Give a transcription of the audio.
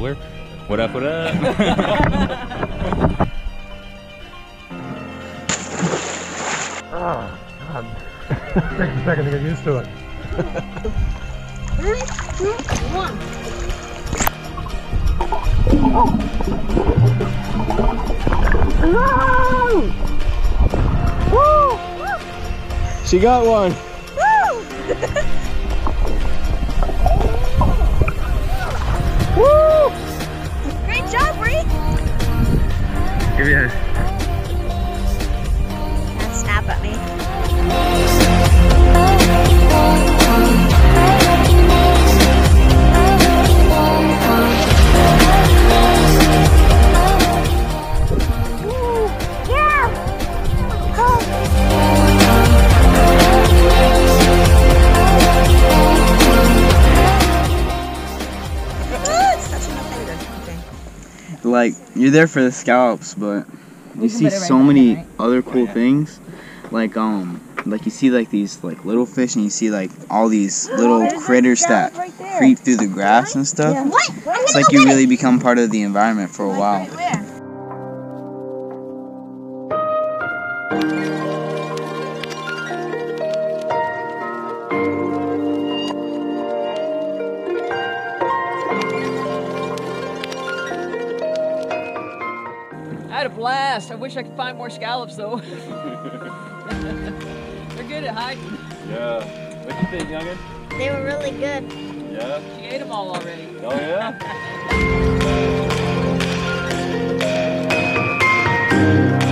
cooler. What up, what up? Oh, God. Takes a second to get used to it. 3, 2, 1. No! Woo! She got one. Woo! Great job, Bree! Give me a... Can't snap at me. Like, you're there for the scallops, but you see so many other cool things. Like you see like these like little fish, and you see like all these little critters that creep through the grass and stuff. It's like you really become part of the environment for a while. I had a blast. I wish I could find more scallops though. They're good at hiding. Yeah. What you think, youngin? They were really good. Yeah? She ate them all already. Oh yeah?